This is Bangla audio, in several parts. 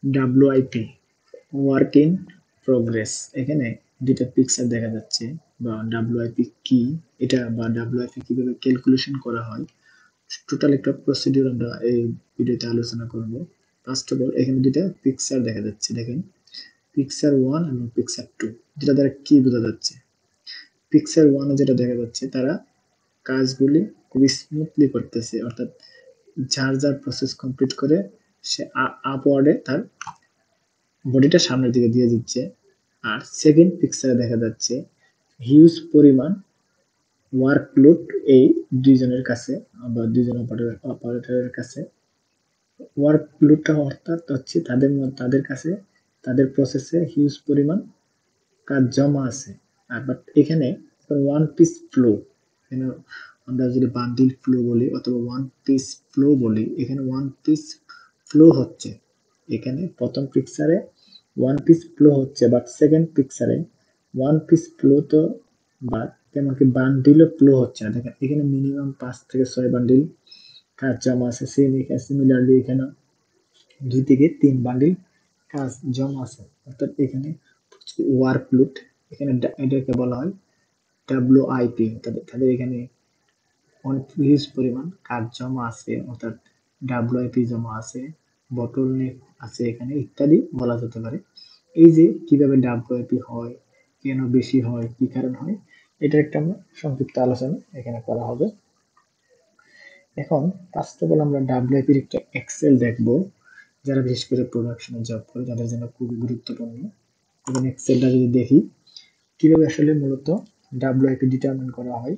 ডাব্লিউআইপি ওয়ার্ক ইন প্রোগ্রেস, এখানে দুটো পিকচার দেখা যাচ্ছে বা ডাব্লিউআইপি কি এটা বা ডাব্লিউআইপি কিভাবে ক্যালকুলেশন করা হয়, টোটাল একটা প্রসিডিউর আমরা এই ভিডিওতে আলোচনা করব। ফার্স্ট অফ অল এখানে দুটো পিকচার দেখা যাচ্ছে, দেখেন পিকচার 1 এবং পিকচার 2, যেটা দ্বারা কি বোঝা যাচ্ছে? পিকচার 1 এ যেটা দেখা যাচ্ছে তারা কাজগুলি খুবই স্মুথলি করতেছে, অর্থাৎ যার যার প্রসেস কমপ্লিট করে সে আপওয়ার্ডে তার বডিটা সামনের দিকে দিয়ে দিচ্ছে। আর সেকেন্ড পিকচারে দেখা যাচ্ছে হিউজ পরিমাণ ওয়ার্কলোড এই দুইজনের কাছে বা দুইজন অপারেটরের কাছে। ওয়ার্কলোডটা অর্থাৎ হচ্ছে তাদের কাছে তাদের প্রসেসে হিউজ পরিমাণ কাজ জমা আছে। আর বাট এখানে ওয়ান পিস ফ্লো, এখানে আমরা যদি বান্ডিল ফ্লো বলি অথবা ওয়ান পিস ফ্লো বলি, এখানে ওয়ান পিস ফ্লো হচ্ছে। এখানে প্রথম পিকচারে ওয়ান পিস ফ্লো হচ্ছে, বাট সেকেন্ড পিকচারে ওয়ান পিস ফ্লো তো বাট তেমনকি বান্ডিলও ফ্লো হচ্ছে না। দেখেন এখানে মিনিমাম 5 থেকে 6 বান্ডিল কাজ জমা আছে। সিমিলারলি এখানে 2 থেকে 3 বান্ডিল কাজ জমা আছে। অর্থাৎ এখানে ওয়ার্কলোড, এখানে এটাকে বলা হয় ডাব্লিউআইপি, তাদের এখানে অনেক হিউজ পরিমাণ কাজ জমা আছে, অর্থাৎ ডাব্লিউআইপি জমা আছে, বটলনেক আছে এখানে ইত্যাদি বলা যেতে পারে। এই যে কিভাবে ডাব্লিউআইপি হয়, কেন বেশি হয়, কি কারণ হয়, এটা একটা আমরা সংক্ষিপ্ত আলোচনা এখানে করা হবে। এখন ফার্স্ট অফ অল আমরা ডাব্লিউআইপির একটা এক্সেল দেখব, যারা বিশেষ করে প্রোডাকশনে জব করে তাদের জন্য খুবই গুরুত্বপূর্ণ। এবং এক্সেলটা যদি দেখি কিভাবে আসলে মূলত ডাব্লিউআইপি ডিটারমিন করা হয়।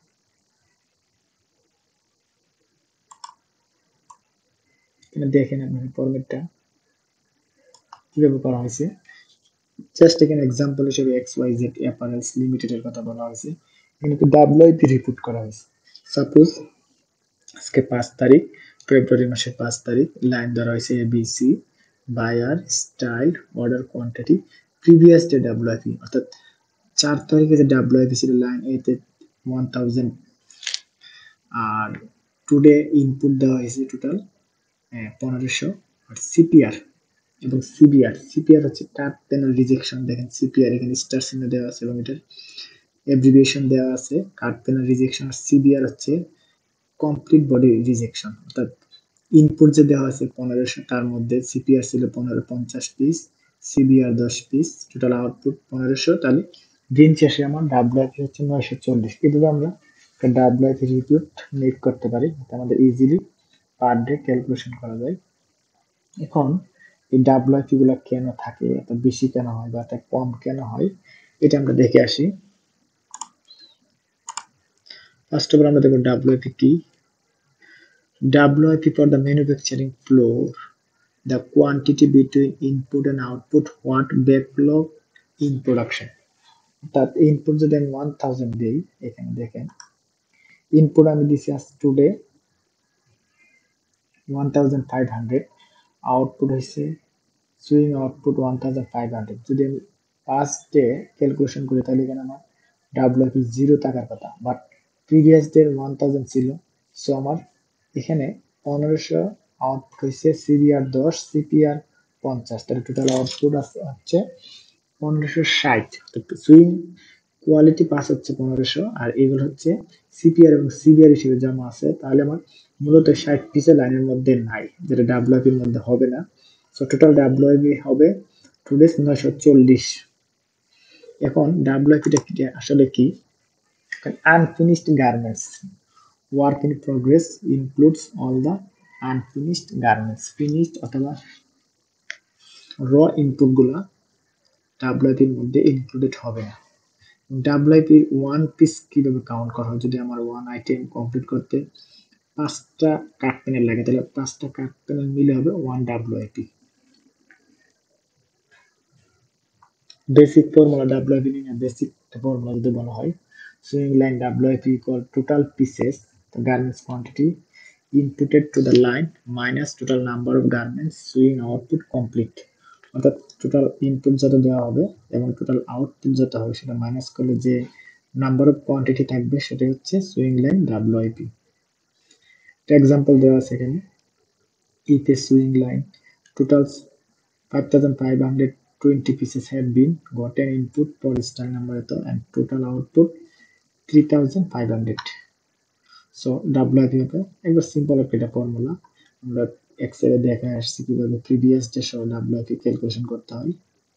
এখানে দেখেন আপনার ফরম্যাটটা কিভাবে করা হয়েছে। জাস্ট এখানে এক্সাম্পল হিসেবে XYZ অ্যাপারেলস লিমিটেড এর কথা বলা হয়েছে। এখানে ডাব্লিউআইপি রিপোর্ট করা হয়েছে। সাপোজ আজকে 5 তারিখ, ফেব্রুয়ারি মাসের 5 তারিখ, লাইন ধরা হয়েছে ABC, buyer, style, order quantity, previous day WIP, অর্থাৎ 4 তারিখে যে ডাব্লিউআইপি ছিল লাইন এতে 1000, আর টুডে ইনপুট দেওয়া হয়েছে টোটাল 1500। আর সিপিআর এবং সিপিআর হচ্ছে কাট প্যানেল রিজেকশন। দেখেন সিপিআর এখানে স্টার চিহ্ন দেওয়া আছে এবং এটার অ্যাব্রিভিয়েশন দেওয়া আছে কাট প্যানেল রিজেকশন। আর সিবিআর হচ্ছে কমপ্লিট বডি রিজেকশন, অর্থাৎ ইনপুট যে দেওয়া আছে 1500, তার মধ্যে সিপিআর ছিল 50 piece, CBR 10 piece, total output 1500, তাহলে দিন শেষে আমার ডাব্লিউআইপি হচ্ছে 940। এভাবে আমরা একটা ডাব্লিউআইপি রিপোর্ট মেক করতে পারি, আমাদের ইজিলি পার ডে ক্যালকুলেশন করা যায়। এখন এই ডাব্লিউআইপি গুলা কেন থাকে, এত বেশি কেন হয় বা এত কম কেন হয়, এটা আমরা দেখে আসি। ফার্স্ট অফ অল আমরা দেখব ডাব্লিউআইপি কি। WIP for the manufacturing floor, the quantity between input and output, what backlog in production। অর্থাৎ ইনপুট যদি আমি 1000 দিই, এখানে দেখেন ইনপুট আমি দিছি আজ টুডে 1500, আউটপুট হয়েছে সুইং আউটপুট 1500। যদি আমি ফার্স্ট ডে ক্যালকুলেশন করি তাহলে এখানে আমার ডাব্লিউপি 0 থাকার কথা, বাট প্রিভিয়াস ডে 1000 ছিল। সো আমার এখানে 1500 আউটপুট হয়েছে, সিবিআর 10, সিপিআর 50, তাহলে টোটাল আউটপুট হচ্ছে 1560। সুইং কোয়ালিটি পাস হচ্ছে 1500, আর এগুলো হচ্ছে সিপিআর এবং সিবিআর হিসেবে জমা আছে। তাহলে আমার মূলত 60 পিসের লাইনের মধ্যে নাই, যেটা ডাব্লিউপির মধ্যে হবে না। সো টোটাল ডাব্লিউআইপি হবে টুডে 940। এখন ডাব্লিউআইপিটা আসলে কি? Unfinished garments, work in progress includes all the unfinished garments. Finished অথবা র ইনপুট গুলা ডাব্লিউআইপির মধ্যে ইনক্লুডেড হবে না। ডাব্লিউআইপির ওয়ান পিস কিভাবে কাউন্ট করা হয়? যদি আমার ওয়ান আইটেম কমপ্লিট করতে 5টা কাট প্যানেল লাগে, তাহলে 5টা কাট প্যানেল মিলে হবে 1 ডাব্লিউআইপি। বেসিক ফর্মুলা ডাব্লিউআইপি নিয়ে বেসিক ফর্মুলা যদি বলা হয়, sewing line WIP equal total pieces garments quantity inputted to the line minus total number of garments sewing output complete. অর্থাৎ টোটাল ইনপুট যত দেওয়া হবে এবং টোটাল আউটপুট যত হবে সেটা মাইনাস করলে যে নাম্বার অফ কোয়ান্টিটি থাকবে সেটা হচ্ছে সুইং লাইন ডাব্লিউআইপি। একটা এক্সাম্পল দেওয়া আছে এখানে, if a sewing line total 5,520 pieces have been gotten input for style number and total output 3,500. So WIP হবে একবার সিম্পল একটা ফর্মুলা। আমরা এক্সেলে দেখে আসছি কিভাবে প্রিভিয়াস ডে সহ ডাব্লিউআইপি ক্যালকুলেশন করতে হয়।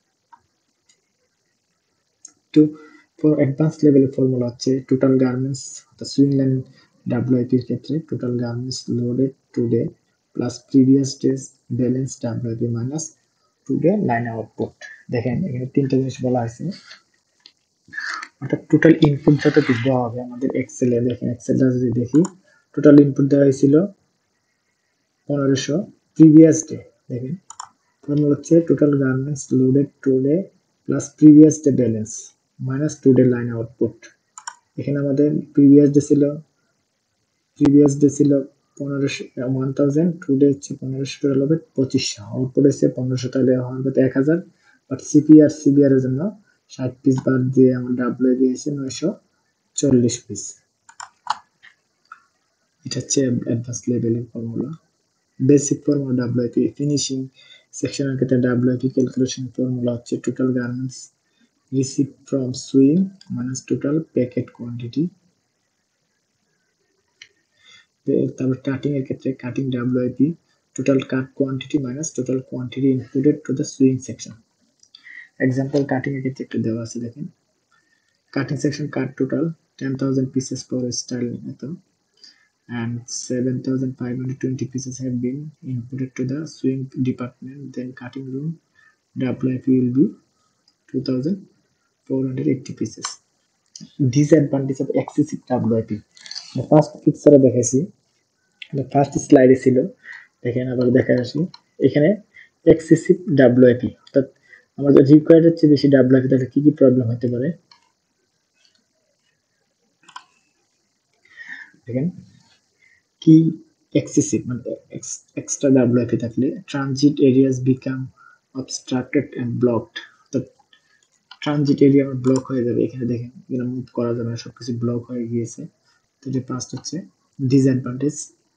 তো ফর অ্যাডভান্স লেভেলের ফর্মুলা হচ্ছে টোটাল গার্মেন্টস অর্থাৎ সুইং লাইন ডাব্লিউআইপি এর ক্ষেত্রে total garments loaded today plus previous days balance WIP minus today line output. দেখেন এখানে তিনটা জিনিস বলা হয়েছে, অর্থাৎ টোটাল ইনপুট যত কিছু দেওয়া হবে আমাদের এক্সেলে। দেখেন এক্সেলটা যদি দেখি, টোটাল ইনপুট দেওয়া হয়েছিল 1500 প্রিভিয়াস ডে। দেখেন ফর্মুলা হচ্ছে total garments loaded today plus previous day balance minus today line output. এখানে আমাদের প্রিভিয়াস ডে ছিল 1000, টুডে হচ্ছে 1500, টোটাল হবে 2500, আউটপুট হচ্ছে 1500, তাহলে হবে 1000। বাট সিবিআর এর জন্য 60 পিস বাদ দিয়ে আমার ডাব্লিউ দিয়েছে 940 পিস। এটা হচ্ছে অ্যাডভান্স লেভেলের formula. Basic formula WIP finishing সেকশনের ক্ষেত্রে ডাব্লিউআইপি ক্যালকুলেশন ফর্মুলা হচ্ছে total garments receive from sewing minus total packet quantity. তারপর কাটিং এর ক্ষেত্রে cutting WIP total cut quantity minus total quantity inputted to the sewing section. Example cutting এর ক্ষেত্রে একটু দেওয়া আছে, দেখেন cutting section cut total 10,000 pieces per style method and 7,520 pieces have been inputted to the swing department. Then cutting room WIP will be 2,480 pieces. Disadvantage of excessive WIP. The first picture দেখাইছি, the first slide ছিল, দেখেন আবার দেখা আসি এখানে এক্সেসিভ WIP, অর্থাৎ আমাদের রিকোয়ার্ডের চেয়ে বেশি WIP তাহলে কি কি প্রবলেম হতে পারে দেখেন। কি এক্সেসিভ মানে এক্সট্রা WIP থাকলে transit areas become obstructed and blocked, অর্থাৎ ট্রানজিট এরিয়া ব্লক হয়ে যাবে। এখানে দেখেন এখানে মুভ করা যাবে না, সবকিছু ব্লক হয়ে গিয়েছে। তো এটা ফার্স্ট হচ্ছে ডিসঅ্যাডভান্টেজ।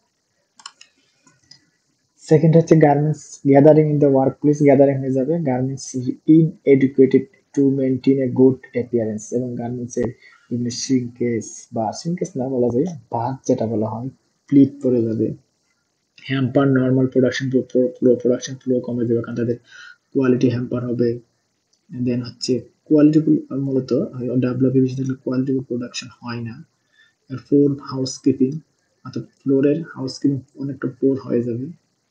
সেকেন্ড হচ্ছে garments gathering in the work place gathering হয়ে যাবে, garments inadequate to maintain a good appearance, এবং গার্মেন্টসের বিভিন্ন সিঙ্কেজ না বলা যায় ভাঁজ যেটা বলা হয় প্লিট পড়ে যাবে। হ্যাম্পার নর্মাল প্রোডাকশন ফ্লো কমে যাবে, কারণ তাদের কোয়ালিটি হ্যাম্পার হবে। দেন হচ্ছে কোয়ালিটিফুল, মূলত ডাব্লিউপি বেশি থাকলে কোয়ালিটিফুল প্রোডাকশন হয় না। আর পোর হাউসকিপিং, অর্থাৎ ফ্লোরের হাউসকিপিং অনেকটা পোর হয়ে যাবে।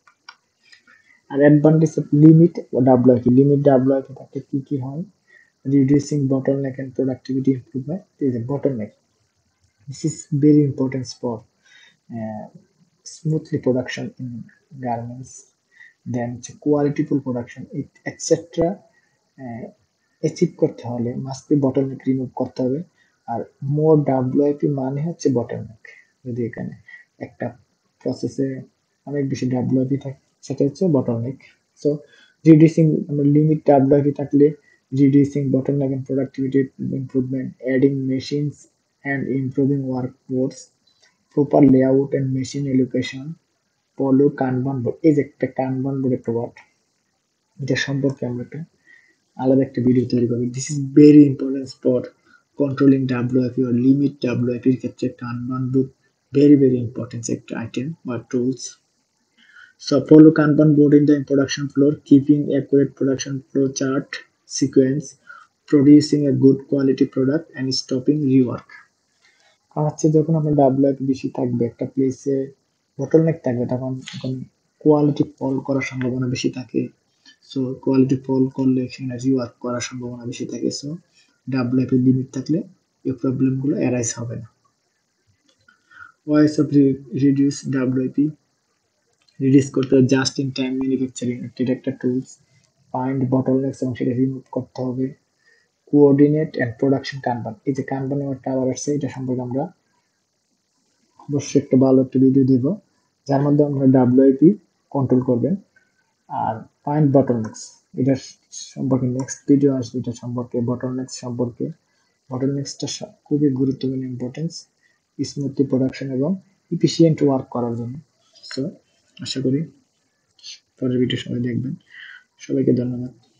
আর অ্যাডভান্টেজ অফ লিমিট ডাব্লিউআইপি থাকলে কি কি হয়, reducing bottleneck and productivity improvement is a bottleneck. This is very important for smoothly production in garments. Then qualityful production etc. Achieve করতে হলে মাস্ট বি বটলনেক রিমুভ করতে হবে। আর মোর ডাব্লিউআইপি মানে হচ্ছে বটলনেক। যদি এখানে একটা প্রসেসে অনেক বেশি ডাব্লিউআইপি থাকে সেটা হচ্ছে bottleneck. So reducing limit WIP থাকলে reducing bottleneck and productivity improvement, adding machines and improving workforce, proper layout and machine allocation, follow Kanban board। এই যে একটা Kanban board একটা ওয়ার্ড, এটা সম্পর্কে আমরা একটা আলাদা একটা ভিডিও তৈরি করবে। This is very important for controlling WIP or limit WIP এর ক্ষেত্রে কানবান বুক ভেরি ইম্পর্টেন্ট একটা আইটেম বা tools. So follow Kanban board in the production floor, keeping accurate production flow chart sequence, producing a good quality product and stopping rework. কারণ হচ্ছে যখন আপনার ডাব্লিউআইপি বেশি থাকবে একটা প্লেসে, বটলনেক থাকবে, তখন কোয়ালিটি ফল করার সম্ভাবনা বেশি থাকে। সো কোয়ালিটি ফল করলে সেখানে রিওয়ার্ক করার সম্ভাবনা বেশি থাকে। সো ডাব্লিউআইপি লিমিট থাকলে এই প্রবলেমগুলো অ্যারাইজ হবে না। Ways of reduce WIP, reduce করতে হবে জাস্ট ইন টাইম ম্যানুফ্যাকচারিং, এটা একটা টুলস। ফাইন্ড বটলনেকস এবং সেটা রিমুভ করতে হবে। কোঅর্ডিনেট অ্যান্ড প্রোডাকশন কানবান, এই যে কানবানের একটা আবার আসছে, এটা সম্পর্কে আমরা অবশ্যই একটা ভালো একটা ভিডিও দেবো যার মধ্যে আমরা ডাব্লিউআইপি কন্ট্রোল করবেন। আর ফাইন্ড বটলনেকস, এটা সম্পর্কে নেক্সট ভিডিও আসবে, এটা সম্পর্কে বটলনেকস সম্পর্কে। বটলনেকসটা খুবই গুরুত্বপূর্ণ ইম্পর্টেন্স স্মুথলি প্রোডাকশন এবং এফিসিয়েন্ট ওয়ার্ক করার জন্য। সো আশা করি পরের ভিডিও সবাই দেখবেন। সবাইকে ধন্যবাদ।